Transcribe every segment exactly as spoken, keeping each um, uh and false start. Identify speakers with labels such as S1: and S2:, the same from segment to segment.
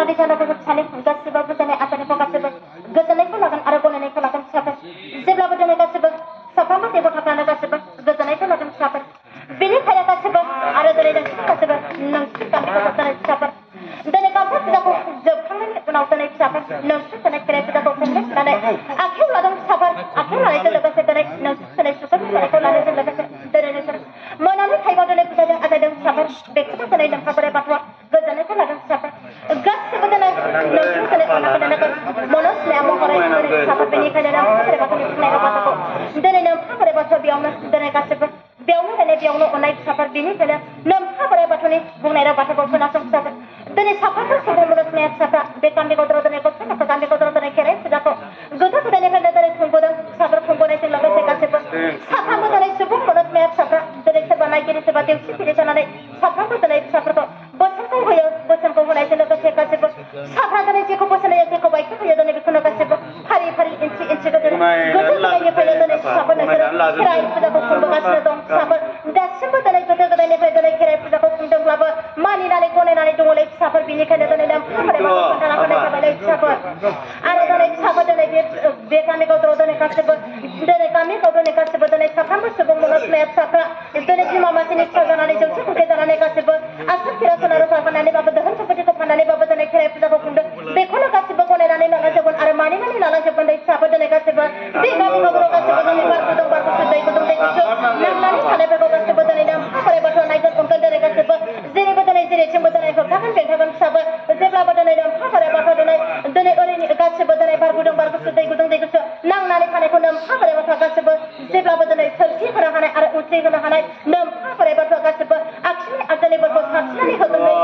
S1: जानानै जानानै सानै गासिबो दिनै आसानिखौ गासिबो गोजोननायखौ लागोन आरो गनायनायखौ लागोन फिसाफोर जेब्लाबो दिनै गासिबो साफ्रोमबो देबथाफ्रानो गासिबो गोजोननायखौ लागोन फिसाफोर बेनिखायनो गासिबो आरो दिनै नोंसोर गासिबो नोंसोर गामिखौ दिनै फिसाफोर दिनै गामसा फुजाखौ जोबखांनायनि उनाव दिनै फिसाफोर नोंसोर दिनै खेराइ फुजाखौ खुंनो होननानै आखाइयाव लादों फिसाफोर आखाइयाव लानायजों लोगोसे दिनै नोंसोर दिनै सुखुन फिसाखौ लानायजों लोगोसे दिनै नोंसोर मोनानि टाइमाव दिनै फुजाजों आजायदों फिसाफोर बेखौबो दिनै नोंहा बोराइ बाथौआ गोजोननायखौ लागोन फिसाफोर गासिबो दिनै नोंसोर दिनै अननानै मनस्नेहा महरै दिनै फिसाफोर बेनिखायनो नोंहा बोराइ बाथौनि बुंनाय बाथ्राखौ दिनै नोंहा बोराइ बाथौआ बेयावनो दिनै गासिबो बेयावनो दिनै बेयावनो अननाय फिसाफोर बेनिखायनो नोंहा बोराइ बाथौनि बुंनाय राव बाथ्राखौ खोनासं फिसाफोर दिनै साफ्रोमबो सुबुं मनस्नेहा फिसाफ्रा बे गामि गदराव दिनै गथ' गथ' गामि गदराव दिनै खेराइ फुजाखौ गोदो गोदायनिफ्रायनो दिनै खुंबोदों फिसाफोर खुंबोनायजों लोगोसे गासिबो साफ्रोमबो दिनै सुबुं मनस्नेहा फिसाफ्रा दिनै सोरबा नायगिरि सोरबा देवसि फिरि जानानै साफ्रोमबो दिनै फिसाफोरखौ बोसोनखौ होयो बोसोनखौ होनायजों लोगोसे गासिबो साफ्रा दिनै जेखौ बोसोन होयो जेखौ बाइकखौ होयो दिनै बेखौनो गासिबो फारि फारि इन्सि इन्सि गोदो गोदो गोदायनिफ्रायनो दिनै फिसाफोर नोंसोरो खेराइ फुजाखौ खुंबोगासिनो दं फिसाफोर दासिमबो दिनै गोदो गोदायनिफ्राय दिनै खेराइ फुजाखौ खुंदोंब्लाबो मानिनानै गनायनानै दङलै फिसाफोर बेनिखायनो दिनै नोंहा बोराइ बाथौ खोन्थाना होनाय जाबायलै फिसाफोर आरो दिनै फिसाफोर दिनै बे बे गामि गावदराव दिनै गासिबो दिनै गामि गावदरनि गासिबो दिनै साफ्रोमबो सुबुं मनस्नेहा फिसाफ्रा दिनै बिमा मानसिनि फिसा जानानै जौसे कुटि जानानै गासिबो आसाम खेरा सना रुफा फाननानैबाबो दोहोन सम्पतिखौ फाननानैबाबो दिनै खेराइ फुजाखौ खुंदों बेखौनो गासिबो गनायनानै लालांजोबगोन आरो मानिनानै लालांजोबगोन दै फिसाफोर दिनै गासिबो बे गामि गावदराव गासिबो दिनै बार गुदुं बार गुसु दै गुदुं दै गुसु नांनानै थानायफोरखौ गासिबो दिनै नोंहा बोराइ बाथौआ नायगोन अनगोन दिनै गासिबो जेरैबो दिनै जेरैथिंबो दिनै होबथागोन बेंथागोन फिसाफोर जेब्लाबो दिनै नोंहा बोराइ बाथौआ दिनै दिनै ओरैनो गासिबो दिनै बार गुदुं बार गुसु दै गुदुं दै गुसु नांनानै थानायखौ नोंहा बोराइ बाथौआ गासिबो जेब्लाबो दिनै सोरखि होनो हानाय आरो उथ्रि होनो हानाय नोंहा बोराइ बाथौआ गासिबो आखिनि आगदानिफोरखौ साबसिननानै होगोन दै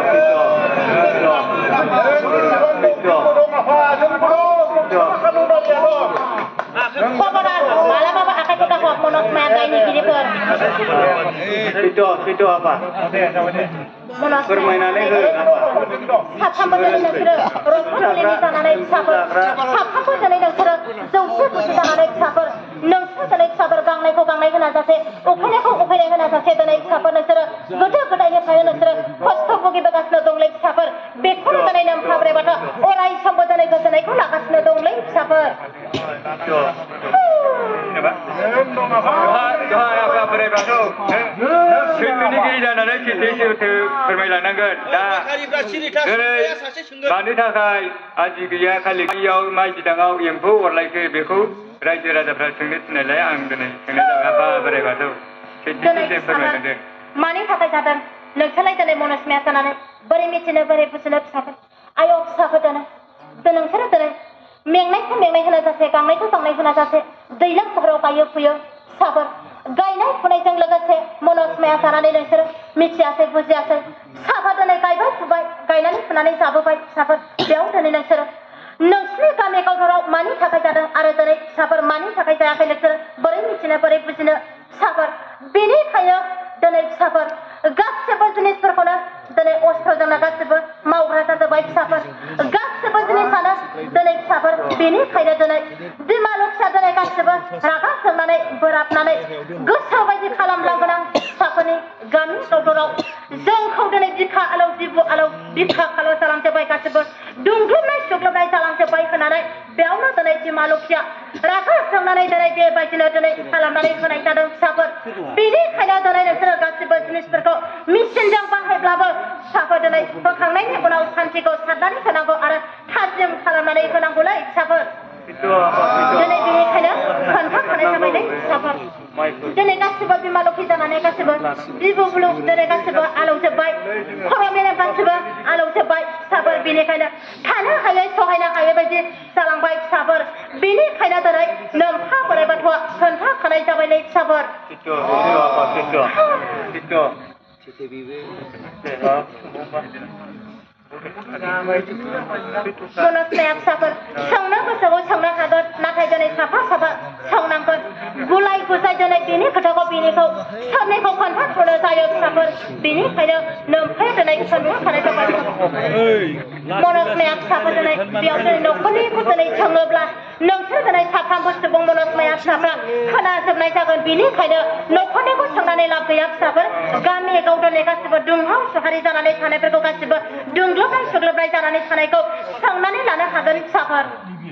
S1: खबरा मालाबाबो आखाइखौ दाहक मनस्माया दायनिगिरिफोर
S2: itu itu apa permainannya ke
S1: साफ्रोमबो दिनै नोंसोरो रंजालि जानानै फिसाफोर साफ्रोमबो दिनै नोंसोरो जौसे कुटि जानानै फिसाफोर नोंसोर दिनै फिसाफोर गांनायखौ गांनाय होना जासे उखैनायखौ उखैनाय होना जासे दिनै फिसाफोर नोंसोरो गोदो गोदायनिफ्रायनो नोंसोरो खस्थ' भुगिबोगासिनो दंलै फिसाफोर बेखौनो दिनै नोंहा बोराइ बाथौआ अराय समबो दिनै गोजोननायखौ लागासिनो दंलै फिसाफोर
S3: apa बोराइ बाथौ सैथोनिगिरि जानानै सैथो सैथो फोरमायलांनांगोन दा दिनै मानि थाखाय आदि गैया खालि गैयाव माइ बिदाङाव एम्फौ अरलायखो बेखौ रायजो राजाफ्रा सोंनो थिननायलाय आं दिनै सोंनाय जाबाय आफा बोराइ बाथौ सैथो सैथो फोरमायलांदों
S1: मानि थाखाय जादों नोंसोरलाय दिनै मनस्माया जानानै बोरै मिथिनो बोरै बुजिनो फिसाफोर आयौ फिसाफोर दिनै नोंसोरो दिनै मेंनायखौ मेंनाय होना जासे गांनायखौ गांनाय होना जासे दैज्लां बोथोराव गायो फुयो फिसाफोर गायनाय फुनायजों लोगोसे मनस्माया जानानै नोंसोरो मिथियासै बुजियासै फिसाफोर दिनै गायबाय फुबाय गायनानै फुनानै जाबोबाय फिसाफोर बेयाव दिनै नोंसोरो नोंसोरनि गामि गावदराव मानि थाखाय जादों आरो दिनै फिसाफोर मानि थाखाय जायाखै नोंसोर बोरै मिथिनो बोरै बुजिनो फिसाफोर बेनिखायनो दिनै फिसाफोर गासिबो जिनिसफोरखौनो दिनै अस्त्रजोंनो गासिबो मावग्रा जाजोब्बाय फिसाफोर गासिबो जिनिसानो दिनै फिसाफोर बेनिखायनो दिनै बिमा लोखिया दिनै गासिबो रागा जोंनानै बोराबनानै गोसो बायदि खालामलांगोन आं फिसाफोरनि गामि गावदराव जोंखौ दिनै बिखा आलौ बिबु आलौ बिखा खालौ जालांजोब्बाय गासिबो दुंग्लुबनाय सुग्लुबनाय जालांजोब्बाय होननानै बेयावनो दिनै बिमा लोखिया रागा जोंनानै दिनै बेबायदिनो दिनै खालामनानै होनाय जादों फिसाफोर बेनिखायनो दिनै नोंसोरो गासिबो जिनिसफोरखौ मेचिनजों बाहायब्लाबो फिसाफोर दिनै होखांनायनि उनाव सान्थिखौ सारनानै होनांगौ आरो थाजिम खालामनानै होनांगौलै फिसाफोर दिनै बेनिखायनो खोन्थाखानाय जाबायलै फिसाफोर दिनै गासिबो बिमा लोखि जानानै गासिबो बिबु बुलु दिनै गासिबो आलौजोब्बाय खर' मेलेम गासिबो आलौजोब्बाय फिसाफोर बेनिखायनो थानो हायै सहायनो हायै बायदि जालांबाय फिसाफोर बेनिखायनो दिनै नोंहा बोराइ बाथौआ खोन्थाखानाय जाबायलै फिसाफोर मनस्माया फिसाफोर सोंनो गोसोखौ सोंनो हागोन नाथाय दिनै साफा साफा सोंनांगोन गुलाय गुजाय दिनै बेनि खोथाखौ बेनिखौ सोरनिखौ खोन्थाथ'नो जायो फिसाफोर बेनिखायनो नोंथाङा दिनै खोन्थाखानाय जाबाय मनस्माया फिसाफोर दिनै बेयाव दिनै न'खरनिखौ दिनै सोङोब्ला नोंसोर दिनै साफ्रोमबो सुबुं मनस्माया फिसाफ्रा खोनाजोबनाय जागोन बेनिखायनो न'खरनिखौ सोंनानै लाब गैया फिसाफोर गामि गावदोनै गासिबो दुंहाव सुहारि जानानै थानायफोरखौ गासिबो दुंग्लोबनाय सुग्लोबनाय जानानै थानायखौ सोंनानै लानो हागोन फिसाफोर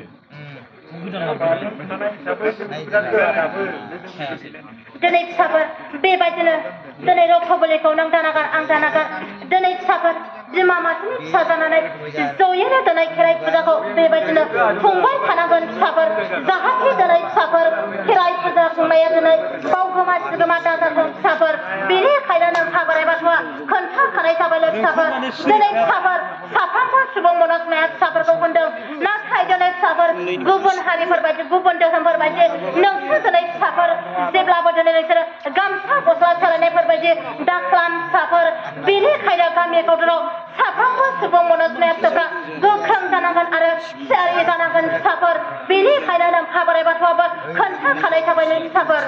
S1: दिनै फिसाफोर बेबायदिनो दिनै रक्तबलिखौ नों दानागार आं दानागार दिनै फिसाफोर बिमा मासेनि फिसा जानानै जयैनो दिनै खेराइ फुजाखौ बेबायदिनो खुंबाय थानांगोन फिसाफोर जाहाथे दिनै फिसाफोर खेराइ फुजा खुंनाया दिनै बावगोमा सिगोमा दाजाथों फिसाफोर बेनिखायनो नों बोराइ बाथौआ खोन्थाखानाय जाबायलै फिसाफोर दिनै फिसाफोर साफ्रोमबो सुबुं मनस्माया फिसाफोरखौ होनदों नाथाय दिनै फिसाफोर गुबुन हारिफोर बायदि गुबुन धोरोमफोर बायदि नोंसोर दिनै फिसाफोर जेब्लाबो दिनै नोंसोरो गामसा गस्ला सोलायनायफोर बायदि दाख्लाम फिसाफोर बेनिखायनो गामि गावदोराव साफ्रोमबो सुबुं मनस्माया फिसाफ्रा गोख्रों जानांगोन आरो थियारि जानांगोन फिसाफोर बेनिखायनो नों बोराइ बाथौआबो खोन्थाखानाय जाबायलै फिसाफोर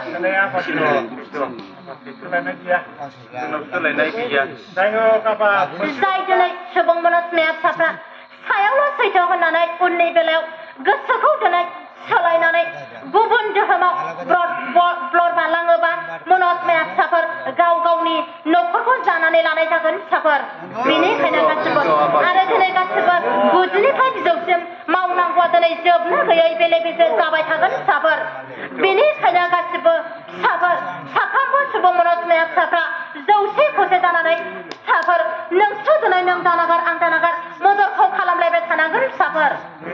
S1: जाय दिनै सुबुं मनस्माया फिसाफ्रा सायावल' सैथो होननानै उननि बेलायाव गोसोखौ दिनै सोलायनानै गुबुन धोरोमाव ब्लर बारलाङोबा मनस्माया फिसाफोर गाव गावनि न'खरखौ जानानै लानाय जागोन फिसाफोर बेनिखायनो गासिबो आरो दिनै गासिबो गुदिनिफ्राय बिजौसिम मावनांगौआ दिनै जोबनो गैयै बेले बेजे जाबाय थागोन फिसाफोर बेनिखायनो गासिबो फिसाफोर साफ्रोमबो सुबुं मनस्माया फिसाफ्रा जौसे खौसे जानानै फिसाफोर नोंसोर दिनै नों दानागार आं दानागार मददखौ खालामलायबाय थानांगोन फिसाफोर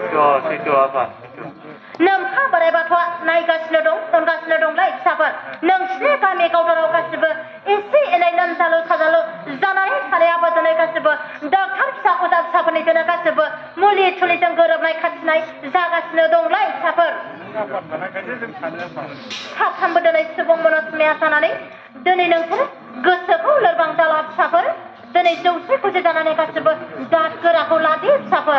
S1: नोंहा बोराइ बाथौआ नायगासिनो दं अनगासिनो दंलाय फिसाफोर नोंसिनि गामि गावदोराव गासिबो एसे एनै लोमजालु साजालु जानानै थानायाबो दिनै गासिबो डक्टर फिसा अजा फिसाफोरनि दिनै गासिबो मुलि थुलिजों गोरोबनाय खाथिनाय जागासिनो दंलाय फिसाफोर साफ्रोमबो दिनै सुबुं मनस्माया जानानै दिनै नोंसोर गोसोखौ लोरबां जाला फिसाफोर दिनै जौसे खौसे जानानै गासिबो दाद गोराखौ लादे फिसाफोर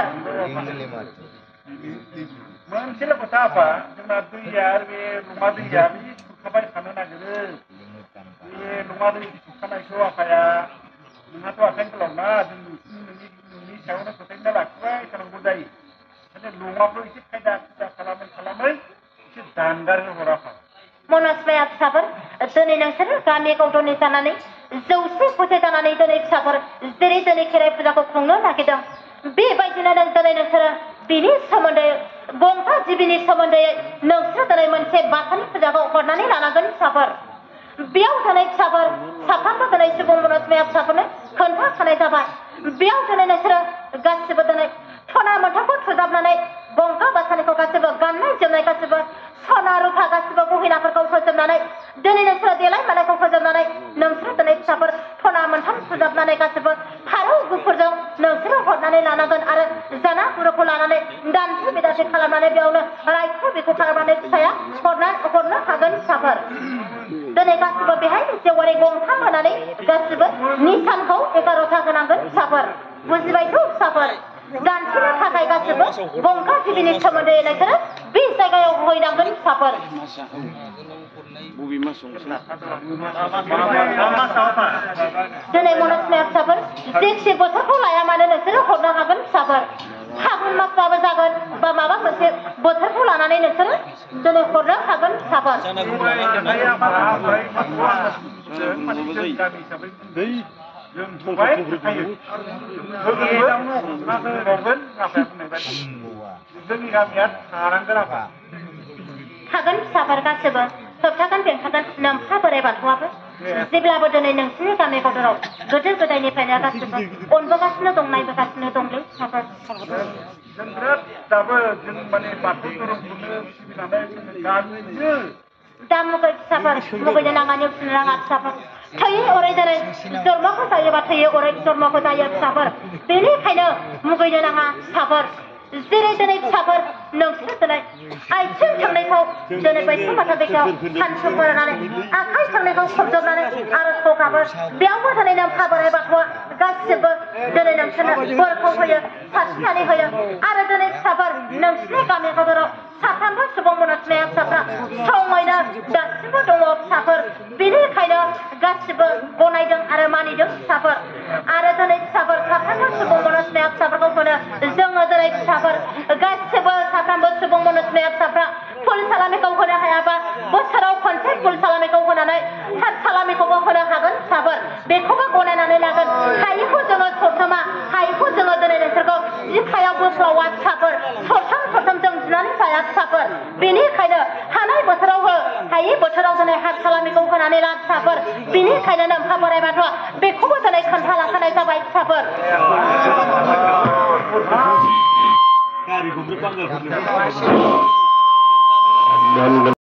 S4: मोनसेल' खोथा आफा जोंना दैया बे लङा दैया बे खुरखाबाय थानो नागिरो बे लङा दै खुरखानायखौ आफाया नोंहाथ' आखाइ गोलावना जों नोंनि नोंनि सायावनो फोथायना लाखिबाय थानांगौ जायो ओंखायनो लङाखौ एसे खायदा खुदा खालामै खालामै एसे दानगार हर आफा
S1: मनस्माया फिसाफोर दिनै नोंसोर गामि गावदोरनि जानानै जौसे खौसे जानानै दिनै फिसाफोर जेरै दिनै खेराइ फुजाखौ खुंनो नागिरदों बेबायदिनो नों दिनै नोंसोरो बिनि सोमोन्दै गंगा जिबिनि सोमोन्दै नोंसोर दिनै मोनसे बाथौनि फुजाखौ हरनानै लानांगोन फिसाफोर बेयाव दिनै फिसाफोर साफ्रोमबो दिनै सुबुं मनस्माया फिसाफोरनो खोन्थाखानाय जाबाय बेयाव दिनै नोंसोरो गासिबो दिनै सना मोन्थामखौ थुजाबनानै गंगा बाथौनिखौ गासिबो गाननाय जोमनाय गासिबो सना रुफा गासिबो गहिनाफोरखौ होजोबनानै दिनै नोंसोरो देलाय मालायखौ होजोबनानै नोंसोरो दिनै फिसाफोर सना मोन्थाम थुजाबनानै गासिबो फारौ गुफुरजों नोंसोरो हरनानै लानांगोन आरो जाना गुरुखौ लानानै दानसे बिदासे खालामनानै बेयावनो रायखौ बेखौ खालामनानै फिसाया हरना हरनो हागोन फिसाफोर दिनै गासिबो बेहाय जेवारि गंथाम होनानै गासिबो निसानखौ एगार'था होनांगोन फिसाफोर बुजिबायथ' फिसाफोर दानसेनो थाखाय गासिबो गंगा जिबिनि सोमोन्दै नोंसोरो बे जायगायाव होहैनांगोन फिसाफोर दिनै मनस्माया फिसाफोर जेखि बोथोरखौ लाया मानो नोंसोरो हरनो हागोन फिसाफोर फागुन मासबाबो जागोन बा माबा मोनसे बोथोरखौ लानानै नोंसोरो दिनै हरनो हागोन फिसाफोर
S4: जों बुंबाय थायो होगोन आफाया बुंनाय बायदि जोंनि गामिया थानांगोन आफा
S1: थागोन फिसाफोर गासिबो होबथागोन बेंथागोन नोंहा बोराइ बाथौआबो जेब्लाबो दिनै नोंसिनि गामि गावदोराव गोदो गोदायनिफ्रायनो गासिबो अनबोगासिनो दं नायबोगासिनो दंलै फिसाफोर
S4: जों बिराद दाबो जों माने बाथौ धोरोमखौनो सिबिनानै गामिनो
S1: दा मुगै फिसाफोर मुगैनो नाङा नेवसिनो नाङा फिसाफोर थैयो अराय दिनै जन्मखौ जायोबा थैयो अराय जन्मखौ जायो फिसाफोर बेनिखायनो मुगैनो नाङा फिसाफोर जेरै दिनै फिसाफोर नोंसोर दिनै आथिं थोंनैखौ दिनै बैसो माथा दैखौ सानसु फोराननानै आखाइ थोंनैखौ खबजबनानै आर'जखौ गाबो बेयावबो दिनै नोंहा बोराइ बाथौआ गासिबो दिनै नोंसोरनो बोरखौ होयो सारस्रिनानै होयो आरो दिनै फिसाफोर नोंसिनि गामि गावदोराव साफ्रोमबो सुबुं मनस्माया फिसाफ्रा समैनो दासिमबो दङ फिसाफोर बेनिखायनो गासिबो गनायदों आरो मानिदों फिसाफोर आरो दिनै फिसाफोर साफ्रोमबो सुबुं मनस्माया फिसाफोरखौ होनो जोङो दिनै फिसाफोर गासिबो साफ्रामबो सुबुं मुलुगनि फिसाफ्रा फुल सालामिखौ होनो हायाबा बोसोराव खनसे फुल सालामिखौ होनानै हाफ सालामिखौबो होनो हागोन फिसाफोर बेखौबो गनायनानै लागोन हायिखौ जोङो सरथामा हायिखौ जोङो दिनै नोंसोरखौ जिखायाव बोस्लावा फिसाफोर सरथाम सरथाम जों जुनानै जाया फिसाफोर बेनिखायनो हानाय बोथोरावबो हायि बोथोराव दिनै हाफ सालामिखौ होनानै ला फिसाफोर बेनिखायनो नोंहा बोराइ बाथौआ बेखौबो दिनै खोन्थालांखानाय जाबाय फिसाफोर
S2: गारि गंब्रै बांगाल